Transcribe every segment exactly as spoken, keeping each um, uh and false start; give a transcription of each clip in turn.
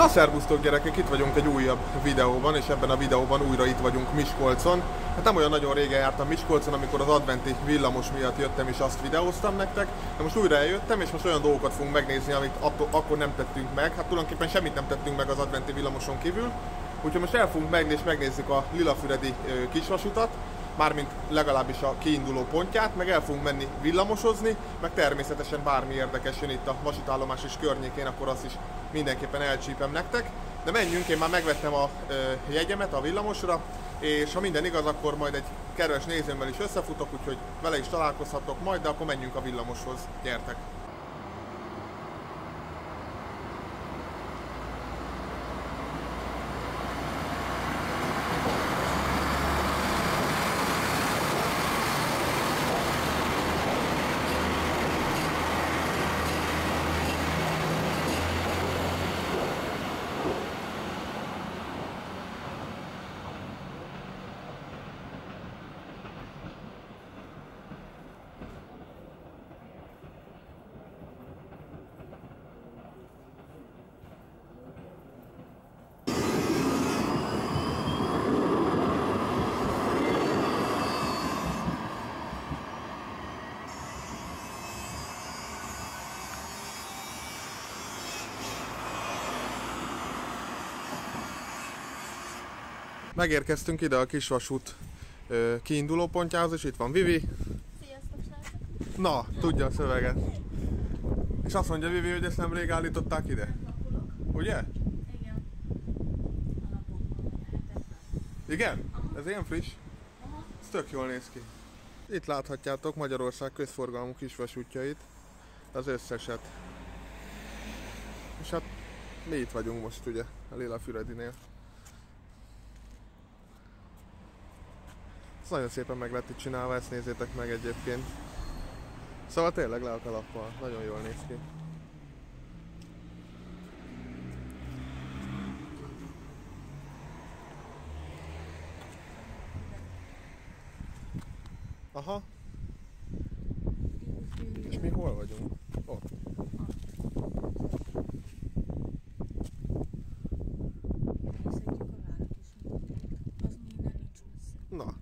Na szervusztok gyerekek, itt vagyunk egy újabb videóban, és ebben a videóban újra itt vagyunk Miskolcon. Hát nem olyan nagyon régen jártam Miskolcon, amikor az adventi villamos miatt jöttem és azt videóztam nektek. De most újra eljöttem, és most olyan dolgokat fogunk megnézni, amit akkor nem tettünk meg. Hát tulajdonképpen semmit nem tettünk meg az adventi villamoson kívül. Úgyhogy most el fogunk megnézni, és megnézzük a Lilafüredi kisvasutat, mármint legalábbis a kiinduló pontját, meg el fogunk menni villamosozni, meg természetesen bármi érdekes jön itt a vasútállomás és környékén, akkor azt is mindenképpen elcsípem nektek. De menjünk, én már megvettem a ö, jegyemet a villamosra, és ha minden igaz, akkor majd egy kedves nézőmmel is összefutok, úgyhogy vele is találkozhatok majd, de akkor menjünk a villamoshoz. Gyertek! Megérkeztünk ide a kisvasút kiinduló pontjához, és itt van Vivi. Sziasztok, srácok! Na, tudja a szöveget. És azt mondja Vivi, hogy ezt nemrég állították ide. Ugye? Igen. Igen? Ez ilyen friss? Aha. Ez tök jól néz ki. Itt láthatjátok Magyarország közforgalmú kisvasútjait, az összeset. És hát mi itt vagyunk most ugye, a Lilafüredinél. Ez nagyon szépen meg lett itt csinálva, ezt nézzétek meg egyébként. Szóval tényleg le a kalappal, nagyon jól néz ki. Aha. És mi hol vagyunk? Ott. Na.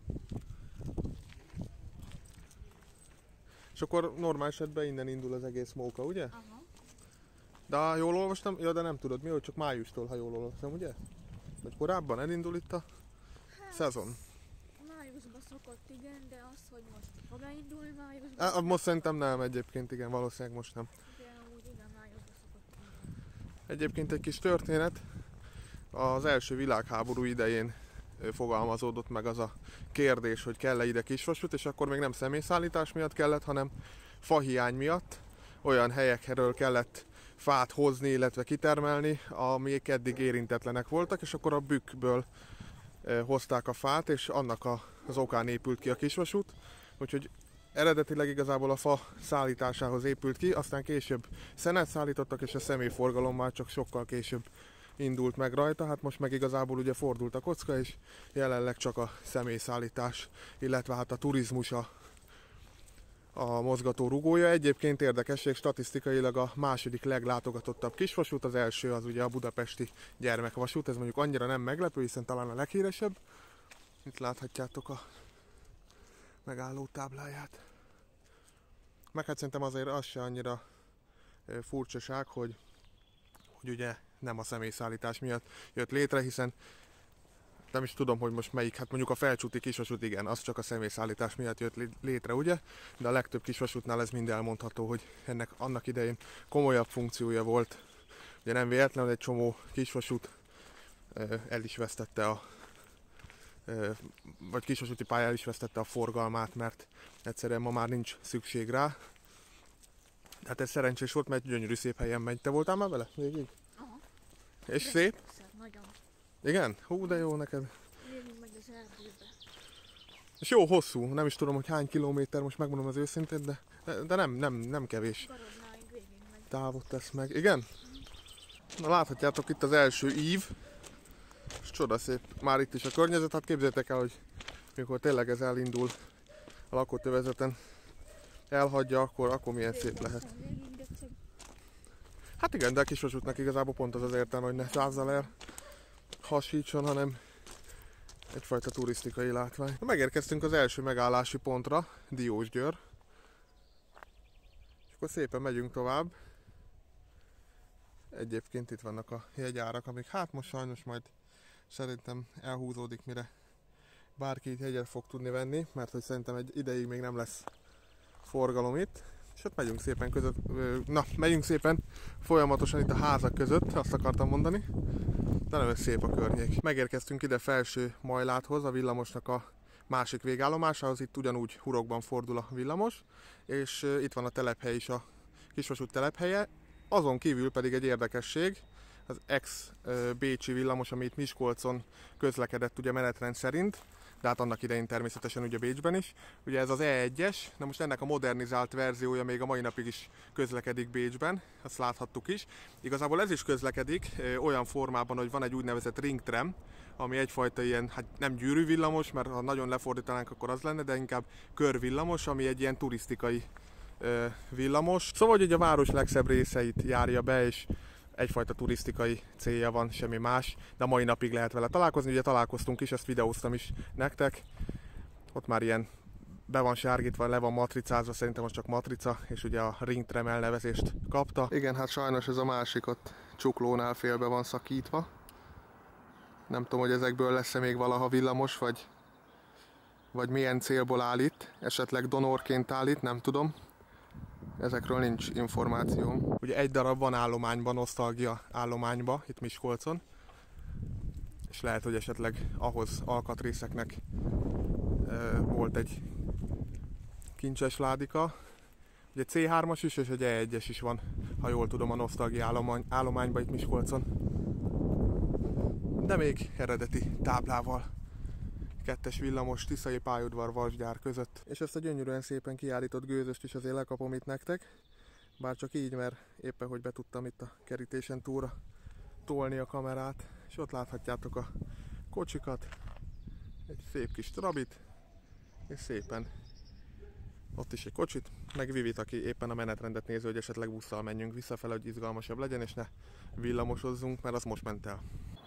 És akkor normál esetben innen indul az egész móka, ugye? Aha. De ha jól olvastam, ja, de nem tudod mi, hogy csak májustól, ha jól olvastam, ugye? Vagy korábban elindul itt a Hát, szezon. májusban szokott, igen, de az, hogy most fog elindulni májusban... Á, most szerintem nem egyébként, igen, valószínűleg most nem. De úgy igen, májusban szokott indulni. Egyébként egy kis történet, az első világháború idején fogalmazódott meg az a kérdés, hogy kell-e ide kisvasút, és akkor még nem személyszállítás miatt kellett, hanem fahiány miatt. Olyan helyekről kellett fát hozni, illetve kitermelni, amik eddig érintetlenek voltak, és akkor a bükkből hozták a fát, és annak az okán épült ki a kisvasút. Úgyhogy eredetileg igazából a fa szállításához épült ki, aztán később szenet szállítottak, és a személyforgalom már csak sokkal később indult meg rajta, hát most meg igazából ugye fordult a kocka, és jelenleg csak a személyszállítás, illetve hát a turizmus a, a mozgató rugója. Egyébként érdekesség, statisztikailag a második leglátogatottabb kisvasút, az első az ugye a budapesti gyermekvasút, ez mondjuk annyira nem meglepő, hiszen talán a leghíresebb. Itt láthatjátok a megálló tábláját. Meg hát szerintem azért az se annyira furcsaság, hogy, hogy ugye nem a személyszállítás miatt jött létre, hiszen nem is tudom, hogy most melyik, hát mondjuk a Felcsúti kisvasút, igen, az csak a személyszállítás miatt jött létre, ugye? De a legtöbb kisvasútnál ez mind elmondható, hogy ennek annak idején komolyabb funkciója volt. Ugye nem véletlenül egy csomó kisvasút el is vesztette a vagy kisvasúti pálya el is vesztette a forgalmát, mert egyszerűen ma már nincs szükség rá. Hát ez szerencsés volt, mert gyönyörű szép helyen megy. Te voltál már vele végig? Aha. És De szép? Szép, nagyon. Igen? Hú, de jó neked. Végig megy az erdőbe. És jó hosszú, nem is tudom, hogy hány kilométer, most megmondom az őszintén, de, de nem, nem, nem kevés Garodnáig végig megy. távot tesz meg. Igen? Na láthatjátok itt az első ív, és csodaszép már itt is a környezet, hát képzeljétek el, hogy mikor tényleg ez elindul a lakótövezeten, elhagyja, akkor, akkor milyen szép lehet. Hát igen, de a kisvasútnak igazából pont az az értelme, hogy ne százzal el hasítson, hanem egyfajta turisztikai látvány. Megérkeztünk az első megállási pontra, Diósgyőr. És akkor szépen megyünk tovább. Egyébként itt vannak a jegyárak, amik hát most sajnos majd szerintem elhúzódik, mire bárki itt jegyet fog tudni venni, mert hogy szerintem egy ideig még nem lesz forgalom itt. És ott megyünk szépen között, na, megyünk szépen folyamatosan itt a házak között, azt akartam mondani. De nagyon szép a környék. Megérkeztünk ide Felső Majláthoz, a villamosnak a másik végállomásához, itt ugyanúgy hurokban fordul a villamos, és itt van a telephely is, a kisvasút telephelye. Azon kívül pedig egy érdekesség, az ex-bécsi villamos, ami itt Miskolcon közlekedett ugye menetrend szerint, de hát annak idején természetesen ugye Bécsben is. Ugye ez az E egyes, de most ennek a modernizált verziója még a mai napig is közlekedik Bécsben, azt láthattuk is. Igazából ez is közlekedik ö, olyan formában, hogy van egy úgynevezett ringtram, ami egyfajta ilyen, hát nem gyűrűvillamos, mert ha nagyon lefordítanánk, akkor az lenne, de inkább körvillamos, ami egy ilyen turisztikai ö, villamos. Szóval, hogy a város legszebb részeit járja be, és egyfajta turisztikai célja van, semmi más, de a mai napig lehet vele találkozni. Ugye találkoztunk is, ezt videóztam is nektek. Ott már ilyen be van sárgítva, le van matricázva, szerintem most csak matrica, és ugye a ringtram elnevezést kapta. Igen, hát sajnos ez a másik ott csuklónál félbe van szakítva. Nem tudom, hogy ezekből lesz-e még valaha villamos, vagy, vagy milyen célból áll itt. Esetleg donorként áll itt, nem tudom. Ezekről nincs információm. Ugye egy darab van állományban, nosztalgia állományban, itt Miskolcon. És lehet, hogy esetleg ahhoz alkatrészeknek e, volt egy kincses ládika. Ugye C hármas is és egy E egyes is van, ha jól tudom, a nosztalgia állomány, állományban itt Miskolcon. De még eredeti táblával. Kettes villamos, Tiszai pályaudvar, Vasgyár között. És ezt a gyönyörűen szépen kiállított gőzöst is azért lekapom itt nektek. Bár csak így, mert éppen hogy be tudtam itt a kerítésen túlra tolni a kamerát. És ott láthatjátok a kocsikat. Egy szép kis trabit. És szépen ott is egy kocsit. Meg Vivit, aki éppen a menetrendet néző, hogy esetleg busszal menjünk visszafele, hogy izgalmasabb legyen, és ne villamosozzunk, mert az most ment el.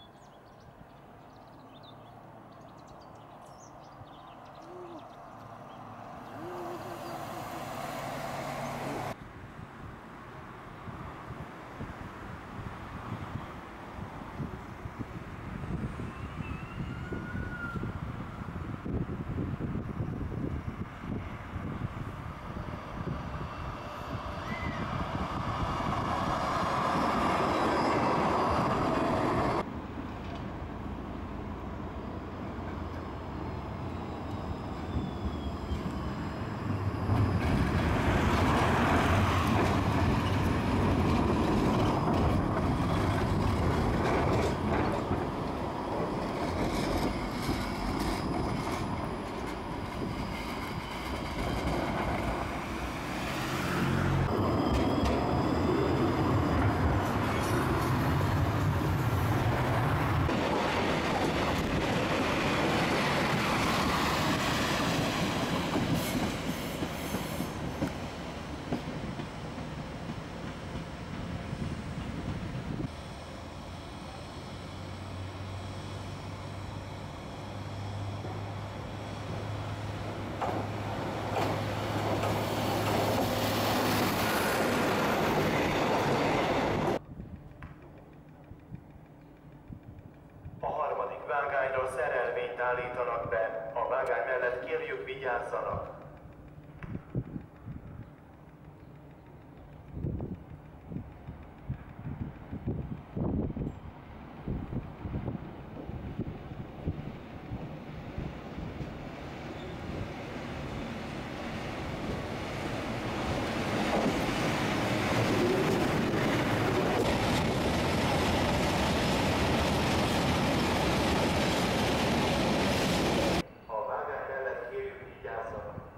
Szerelvényt állítanak be, a vágány mellett kérjük vigyázzanak. A vágány mellett kérjük vigyázzanak.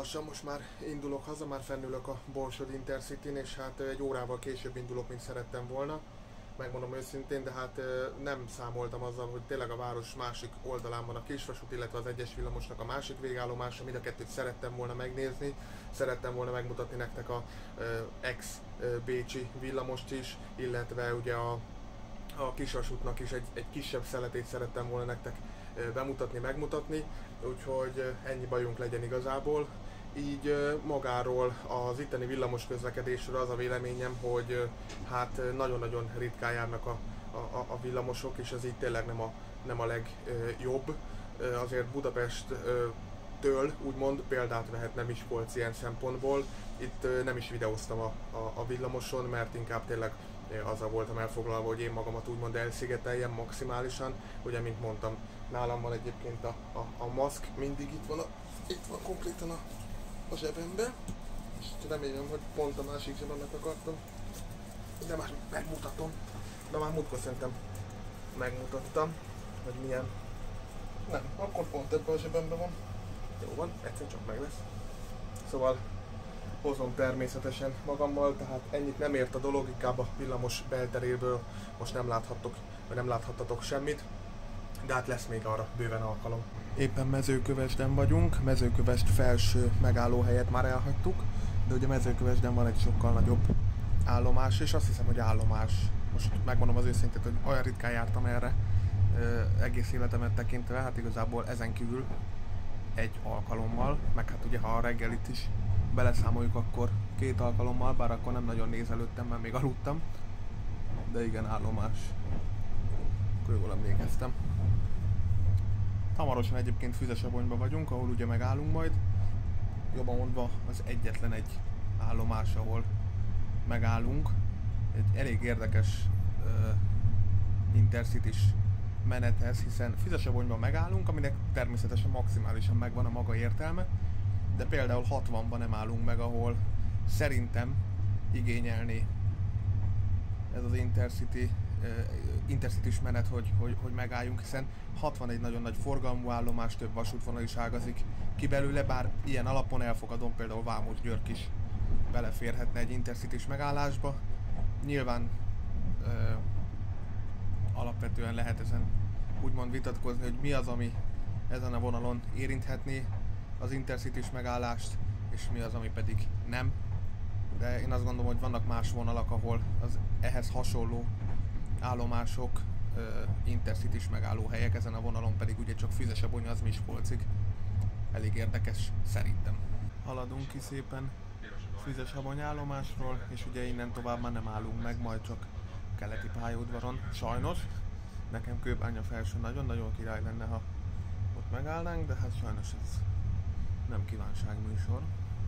lassan most már indulok haza, már fennülök a Borsod Intercityn, és hát egy órával később indulok, mint szerettem volna. Megmondom őszintén, de hát nem számoltam azzal, hogy tényleg a város másik oldalán van a kisvasút, illetve az egyes villamosnak a másik végállomása, mind a kettőt szerettem volna megnézni, szerettem volna megmutatni nektek a ex-bécsi villamost is, illetve ugye a, a kisvasútnak is egy, egy kisebb szeletét szerettem volna nektek bemutatni, megmutatni, úgyhogy ennyi bajunk legyen igazából. Így magáról az itteni villamos közlekedésről az a véleményem, hogy hát nagyon-nagyon ritkán járnak a, a, a villamosok, és ez így tényleg nem a, nem a legjobb. Azért Budapesttől úgymond példát vehetne Miskolc ilyen szempontból. Itt nem is videóztam a, a, a villamoson, mert inkább tényleg azzal voltam elfoglalva, hogy én magamat úgymond elszigeteljem maximálisan. Ugye, mint mondtam, nálam van egyébként a, a, a maszk, mindig itt van, a, itt van konkrétan a a zsebembe, és remélem, hogy pont a másik zsebemnek akartam, de már megmutatom, de már múltkor szerintem megmutattam, hogy milyen, nem, akkor pont ebben a zsebemben van, jó van, egyszer csak meg lesz, szóval hozom természetesen magammal, tehát ennyit nem ért a dolog, inkább a villamos belteréből most nem láthattok, vagy nem láthattatok semmit, de hát lesz még arra bőven alkalom. Éppen Mezőkövesden vagyunk, Mezőkövesd felső megállóhelyet már elhagytuk, de ugye Mezőkövesden van egy sokkal nagyobb állomás, és azt hiszem, hogy állomás. Most megmondom az őszintét, hogy olyan ritkán jártam erre egész életemet tekintve, hát igazából ezen kívül egy alkalommal, meg hát ugye ha a reggelit is beleszámoljuk, akkor két alkalommal, bár akkor nem nagyon nézelődtem, mert még aludtam, de igen, állomás. Akkor jól emlékeztem. Hamarosan egyébként Füzesabonyban vagyunk, ahol ugye megállunk majd. Jobban mondva az egyetlen egy állomás, ahol megállunk. Egy elég érdekes uh, intercitys menethez, hiszen Füzesabonyban megállunk, aminek természetesen maximálisan megvan a maga értelme, de például hatvanban nem állunk meg, ahol szerintem igényelni ez az intercity intercitys menet, hogy, hogy, hogy megálljunk, hiszen hatvan egy nagyon nagy forgalmú állomás, több vasútvonal is ágazik ki belőle, bár ilyen alapon elfogadom, például Vámos-György is beleférhetne egy intercitys megállásba. Nyilván ö, alapvetően lehet ezen úgymond vitatkozni, hogy mi az, ami ezen a vonalon érinthetné az intercitys megállást, és mi az, ami pedig nem. De én azt gondolom, hogy vannak más vonalak, ahol az ehhez hasonló állomások, uh, intercitys megállóhelyek, ezen a vonalon pedig ugye csak Füzesabony az Miskolcig. Elég érdekes szerintem. Haladunk ki szépen Füzesabony állomásról, és ugye innen tovább már nem állunk meg, majd csak keleti pályaudvaron. Sajnos, nekem Kőbánya felső nagyon-nagyon király lenne, ha ott megállnánk, de hát sajnos ez nem kívánságműsor.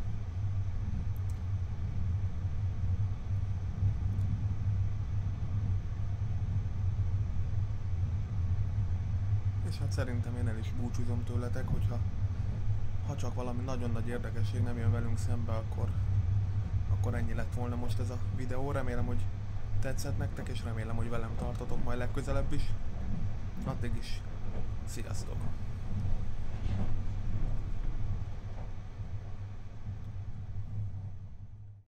És hát szerintem én el is búcsúzom tőletek, hogyha ha csak valami nagyon nagy érdekesség nem jön velünk szembe, akkor, akkor ennyi lett volna most ez a videó. Remélem, hogy tetszett nektek, és remélem, hogy velem tartotok majd legközelebb is. Addig is, sziasztok!